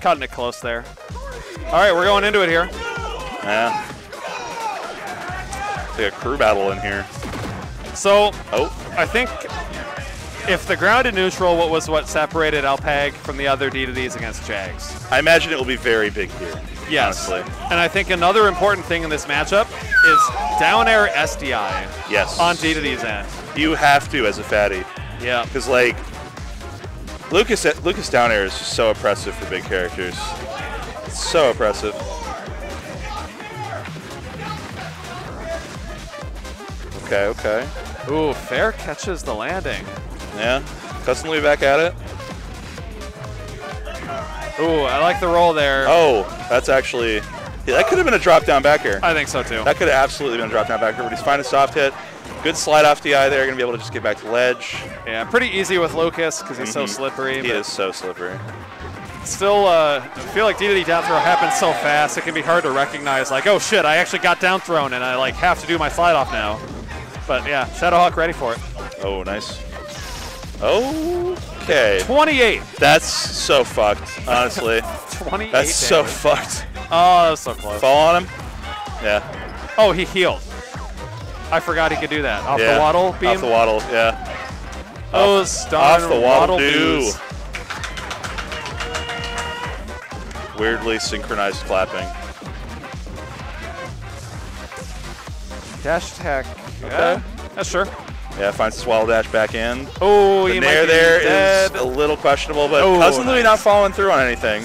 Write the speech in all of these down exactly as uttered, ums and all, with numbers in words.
cutting it close there. All right, we're going into it here. Yeah. It's like a crew battle in here. So, oh. I think if the ground and neutral, what was what separated Alpag from the other D two Ds against Jags? I imagine it will be very big here. Yes. Honestly. And I think another important thing in this matchup is down air S D I. Yes. On D two D's end. You have to as a fatty. Yeah. Because, like, Lucas Lucas down air is just so oppressive for big characters. It's so oppressive. Okay, okay. Ooh, fair catches the landing. Yeah. Custom Louis back at it. Ooh, I like the roll there. Oh, that's actually... Yeah, that could have been a drop down back air. I think so, too. That could have absolutely been a drop down back air, but he's finding a soft hit. Good slide off D I there. Going to be able to just get back to ledge. Yeah, pretty easy with Lucas because he's mm-hmm. so slippery. He is so slippery. Still, uh, I feel like D two D down throw happens so fast, it can be hard to recognize, like, oh shit, I actually got down thrown and I like have to do my slide off now. But yeah, Shadowhawk ready for it. Oh, nice. Okay. twenty-eight. That's so fucked, honestly. twenty-eight That's so damage. fucked. Oh, that was so close. Fall on him? Yeah. Oh, he healed. I forgot he could do that. Off yeah. the waddle beam? Off the waddle, yeah. Oh, off, stun off the waddle, do. booze. Weirdly synchronized clapping. Dash attack. Okay. Yeah, yeah, sure. Yeah, finds the swallow dash back in. Oh, the he nair might be there dead. is a little questionable, but oh, Cousin nice. Louis not following through on anything.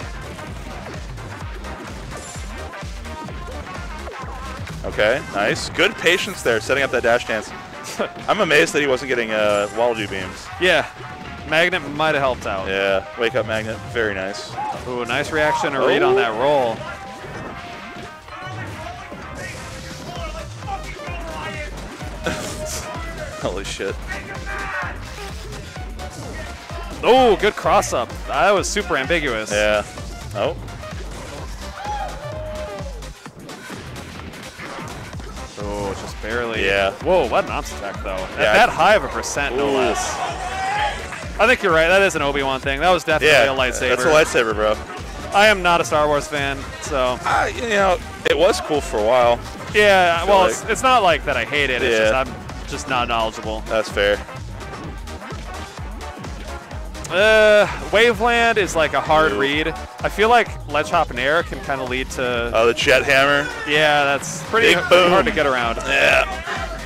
Okay, nice. Good patience there, setting up that dash dance. I'm amazed that he wasn't getting uh, Waluigi beams. Yeah, Magnet might have helped out. Yeah, wake up Magnet, very nice. Ooh, nice reaction to oh. read on that roll. Holy shit. Oh, good cross up. That was super ambiguous. Yeah. Oh. Oh, just barely. Yeah. Whoa, what an ops attack, though. At Yeah, that I, high of a percent, no ooh. less. I think you're right. That is an Obi-Wan thing. That was definitely yeah, a lightsaber. that's a lightsaber, bro. I am not a Star Wars fan, so. Uh, you know, it was cool for a while. Yeah, well, like. it's, it's not like that I hate it. It's Yeah. just I'm just not knowledgeable. That's fair. Uh, Waveland is like a hard Ooh. read. I feel like ledge hop and air can kind of lead to. Oh, the jet hammer. Yeah, that's pretty, Big pretty boom. hard to get around. Yeah.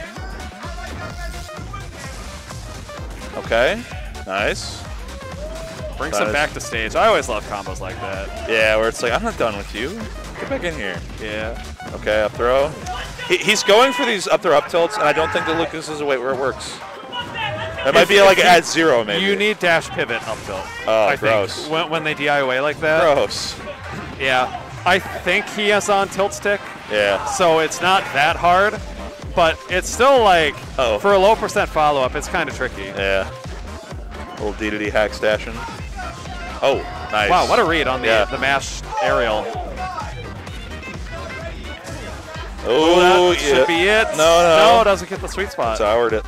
Okay. Nice. Brings Nice. him back to stage. I always love combos like that. Yeah, where it's like, I'm not done with you. Get back in here. Yeah. Okay, up throw. He, he's going for these up throw up tilts, and I don't think that Lucas is a way where it works. That might If- be like if at you- zero, maybe. You need dash pivot up tilt. Oh, I gross. Think, when, when they D I Y like that. Gross. Yeah. I think he is on tilt stick, Yeah. so it's not that hard, but it's still like, Uh-oh. for a low percent follow up, it's kind of tricky. Yeah. Little D to D hack stashing. Oh, nice. Wow, what a read on the, Yeah. the mash aerial. Oh, that yeah. should be it. No, no. No, it doesn't get the sweet spot. Soured it.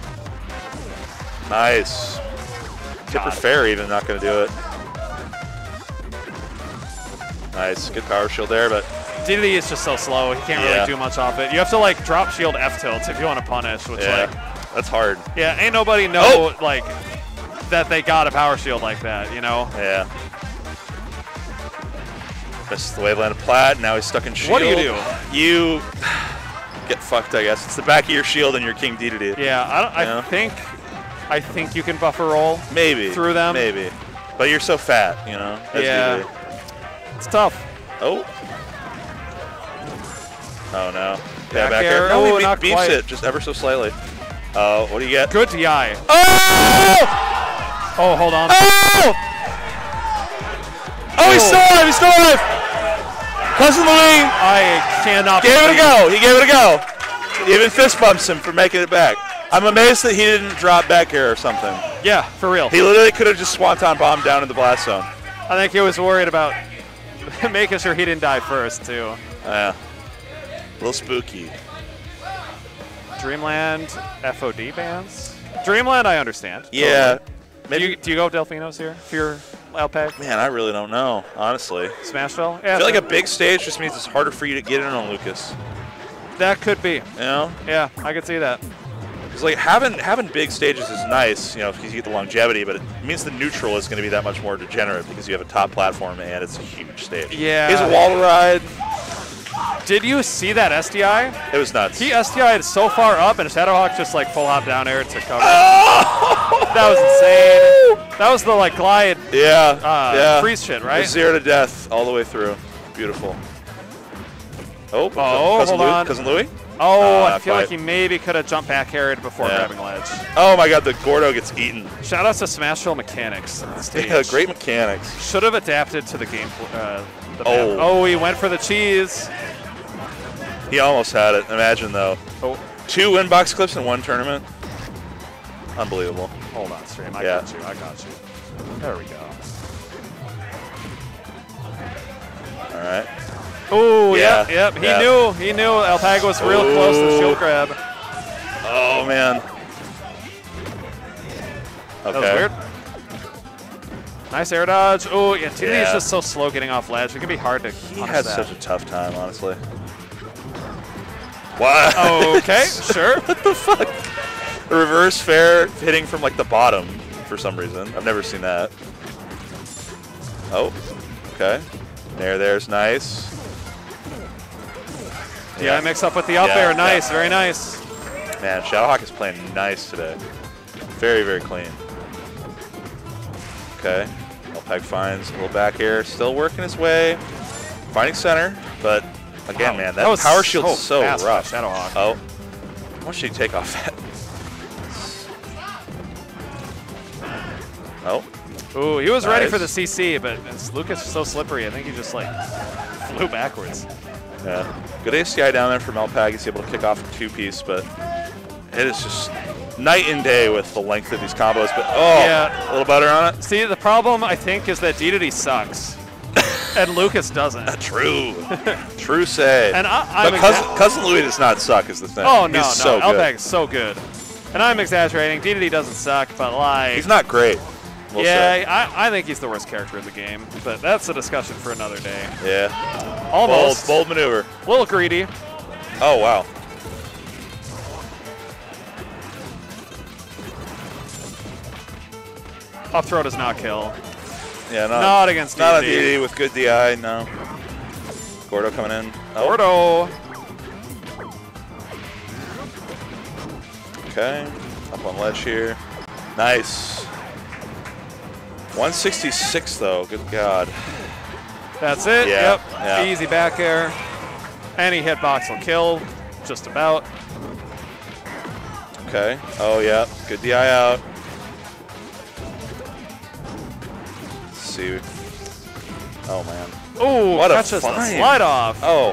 Nice. Tipper Fair even not going to do it. Nice. Good power shield there, but D D D is just so slow. He can't Yeah. really do much off it. You have to like drop shield F tilts if you want to punish, which yeah, like, that's hard. yeah, ain't nobody know Oh! like that they got a power shield like that, you know? Yeah. Missed the waveland of plat. Now he's stuck in shield. What do you do? You get fucked, I guess. It's the back of your shield and your King D to D. Yeah, I, don't, Yeah. I think I think you can buffer roll Maybe. through them. Maybe. But you're so fat, you know? That's Yeah. D to D. It's tough. Oh. Oh, no. Back Yeah, back air. air. No, Oh, he not beeps quite. it just ever so slightly. Oh, what do you get? Good D I. Oh! Oh, hold on. Oh! Oh, he's still alive! He's still alive! Cousin Louis I cannot. gave it a believe- go. He gave it a go. He even fist bumps him for making it back. I'm amazed that he didn't drop back air or something. Yeah, for real. He literally could have just swanton bombed down in the blast zone. I think he was worried about making sure he didn't die first, too. Yeah. A little spooky. Dreamland F O D bans? Dreamland, I understand. Yeah. Do you, do you go Delphinos here if you're Alpag? Man, I really don't know, honestly. Smashville? Yeah, I feel like a big stage just means it's harder for you to get in on Lucas. that could be. You know? Yeah, I could see that. Because like having having big stages is nice, you know, because you get the longevity, but it means the neutral is going to be that much more degenerate because you have a top platform and it's a huge stage. Yeah. Here's a wall to ride. Did you see that S D I? It was nuts. He S D I'd so far up, and Shadowhawk just like full hop down air to cover. Oh! That was insane. That was the like glide Yeah. uh, yeah. freeze shit, right? Zero to death all the way through. Beautiful. Oh, Oh, cousin hold Louis, on. Cousin Louis? Oh, Uh, I feel fight. like he maybe could have jumped back air'd before Yeah. grabbing ledge. Oh my god, the Gordo gets eaten. Shout out to Smashville mechanics on the stage. Yeah, great mechanics. Should have adapted to the game. Uh, the Oh. map. Oh, he went for the cheese. He almost had it. Imagine though. Oh, Two win box clips in one tournament. Unbelievable. hold on, stream. I Yeah. got you. I got you. There we go. All right. Oh, Yeah, yep, yep. He yeah. knew. He knew Alpaga was real close to Ooh. shield grab. Oh man. That was Okay. weird. Nice air dodge. Oh, yeah. T D is Yeah. just so slow getting off ledge. It can be hard to He punish had that. such a tough time, honestly. Wow. Okay, sure. What the fuck? The reverse fair hitting from like the bottom for some reason. I've never seen that. Oh. Okay. There, there's nice. Yeah, mix up with the up Yeah, air. Nice, yeah. very nice. Man, Shadowhawk is playing nice today. Very, very clean. Okay. Alpag finds a little back air. Still working his way. Finding center, but again, Wow, man, that that, was power shield's so so, fast by rough. Shadowhawk. Oh. How much did he take off that? Oh. Ooh, he was ready Nice. for the C C, but it's, Lucas is so slippery. I think he just like flew backwards. Yeah. Good A C I down there from Alpag. He's able to kick off a two-piece, but it is just night and day with the length of these combos. But oh, Yeah. a little butter on it. See, the problem I think is that D D D sucks, and Lucas doesn't. True. True say. And I, I'm but cousin, exa- cousin Louis does not suck is the thing. oh no, He's no, so good. Alpag is so good, and I'm exaggerating. D D D doesn't suck, but like, He's not great. We'll yeah, say. I, I think he's the worst character in the game, but that's a discussion for another day. Yeah. Almost. Bold, bold maneuver. A little greedy. Oh, wow. Up throw does not kill. Yeah, not, Not against Not on D D D. D D with good D I, no. Gordo coming in. Oh, Gordo. okay. Up on ledge here. Nice. one sixty-six, though. Good God. That's it. Yeah, Yep. yeah. Easy back air. Any hitbox will kill. Just about. Okay. Oh, yeah. Good D I out. Let's see. Oh, man. Ooh, What a catches the find. slide off. Oh.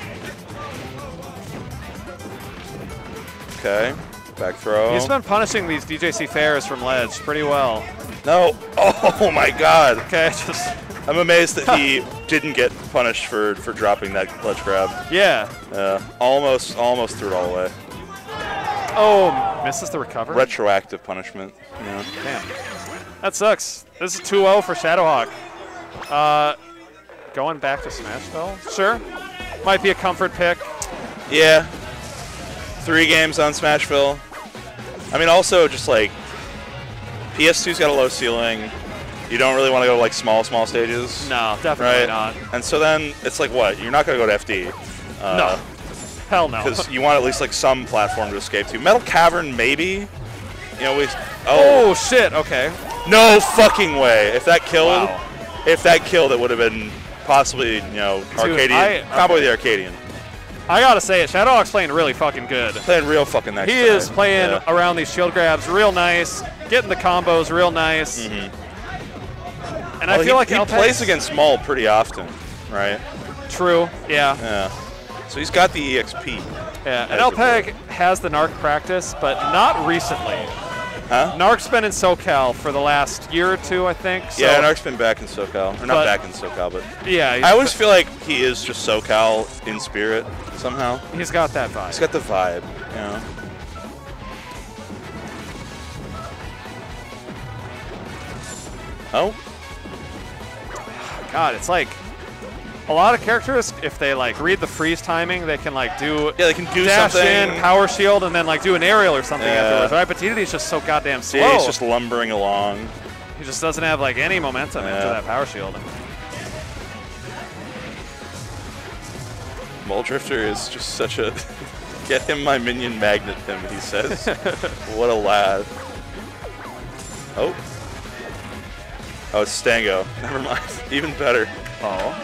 Okay. Back throw. He's been punishing these D J C fairs from ledge pretty well. No. Oh, my God. Okay, just I'm amazed that he didn't get punished for, for dropping that ledge grab. yeah. Uh, almost, almost threw it all away. Oh, misses the recovery. Retroactive punishment. Yeah. Damn. That sucks. This is two oh for Shadowhawk. Uh, going back to Smashville? Sure. Might be a comfort pick. Yeah. Three games on Smashville. I mean, also just like P S two's got a low ceiling. You don't really want to go to like small, small stages. No, definitely Right. not. And so then it's like what? You're not going to go to F D. Uh, No. Hell no. Because you want at least like some platform to escape to. Metal Cavern, maybe. You know, we. Oh, Oh, shit. Okay. no fucking way! If that killed, Wow. if that killed, it would have been possibly you know Arcadian I- combo with the Arcadian. I gotta say it. Shadowhawk's playing really fucking good. Playing real fucking nice. He tonight. is playing Yeah. around these shield grabs real nice, getting the combos real nice. Mhm. And Well, I feel he, like he Alpag- plays against Maul pretty often, right? True, yeah. Yeah. So he's got the E X P. Yeah, and As it Alpag has the Narc practice, but not recently. Huh? Narc's been in SoCal for the last year or two, I think. So, Yeah, Narc's been back in SoCal. Or not But- back in SoCal, but yeah, he's, I always feel like he is just SoCal in spirit somehow. he's got that vibe. He's got the vibe, you know. Oh. God, it's like a lot of characters, if they like read the freeze timing, they can like do Yeah, they can do dash something. in, power shield, and then like do an aerial or something Yeah. afterwards. Right? But D D D's just so goddamn slow. Yeah, he's just lumbering along. He just doesn't have like any momentum Yeah. into that power shield. Muldrifter is just such a get him my minion magnet him, he says. What a lad. Oh. Oh, it's Stango. Never mind. Even better. Oh.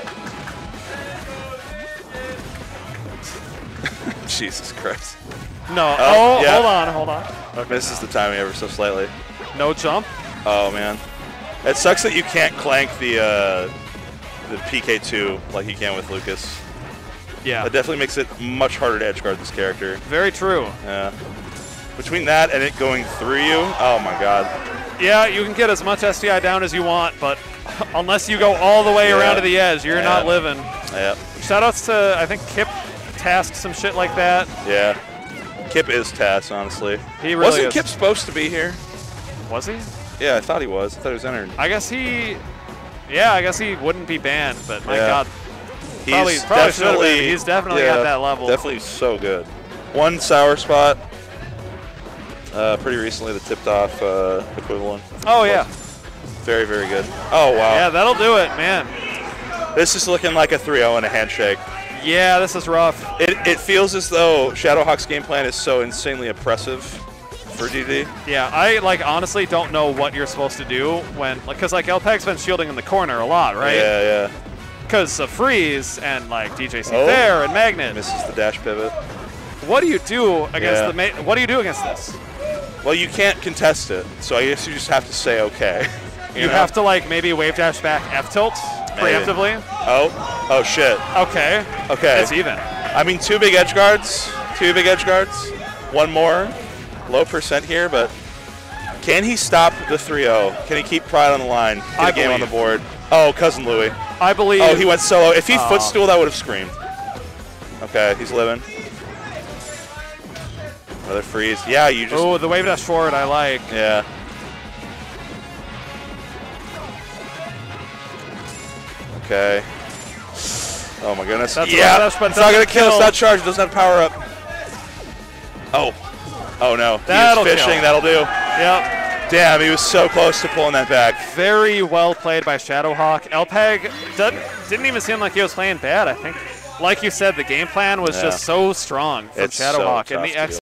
Jesus Christ. No. Oh, Oh, yeah. hold on, hold on. Okay. Misses the timing ever so slightly. No jump. Oh, man. It sucks that you can't clank the uh, the P K two like you can with Lucas. Yeah. That definitely makes it much harder to edgeguard this character. Very true. Yeah. Between that and it going through you, oh my god. Yeah, you can get as much S D I down as you want, but unless you go all the way Yeah. around to the edge, you're Yeah. not living. Yeah. Shoutouts to, I think, Kip tasked some shit like that. Yeah. Kip is Tass, honestly. He really Wasn't is. Kip supposed to be here? Was he? Yeah, I thought he was. I thought he was entered. I guess he, yeah, I guess he wouldn't be banned, but my Yeah. God. He's Probably- probably should have been. definitely, He's definitely yeah, at that level. Definitely so good. One sour spot. Uh, pretty recently, the tipped off uh, equivalent. Oh, yeah. Very, very good. Oh, wow. Yeah, that'll do it, man. This is looking like a three oh and a handshake. Yeah, this is rough. It, it feels as though Shadowhawk's game plan is so insanely oppressive for D D. Yeah, I, like, honestly don't know what you're supposed to do when, like, because, like, L-Peg's been shielding in the corner a lot, right? Yeah, yeah. Because of freeze and, like, D J C Oh. there and Magnet. Misses the dash pivot. What do you do against Yeah. the ma What do you do against this? Well, you can't contest it, so I guess you just have to say okay. You, know? have to, like, maybe wave dash back F tilt preemptively. Oh, oh shit. Okay. Okay. It's even. I mean, two big edge guards. Two big edge guards. One more. Low percent here, but can he stop the three oh? Can he keep Pride on the line? Get I a game on the believe. board. Oh, Cousin Louie. I believe. Oh, he went solo. If he Oh. footstooled, I would have screamed. Okay, he's living. Another freeze. Yeah, you just. Oh, the wave dash forward I like. Yeah. Okay. Oh my goodness. That's a yeah. wave dash, but It's not gonna doesn't kill. It's kill. not charged. It doesn't have power up. Oh. Oh no. That'll he was fishing. kill. That'll do. Yep. Damn, he was so close to pulling that back. Very well played by Shadowhawk. L-Peg didn't, didn't even seem like he was playing bad. I think, like you said, the game plan was Yeah. just so strong from It's so Shadowhawk. and tough the to X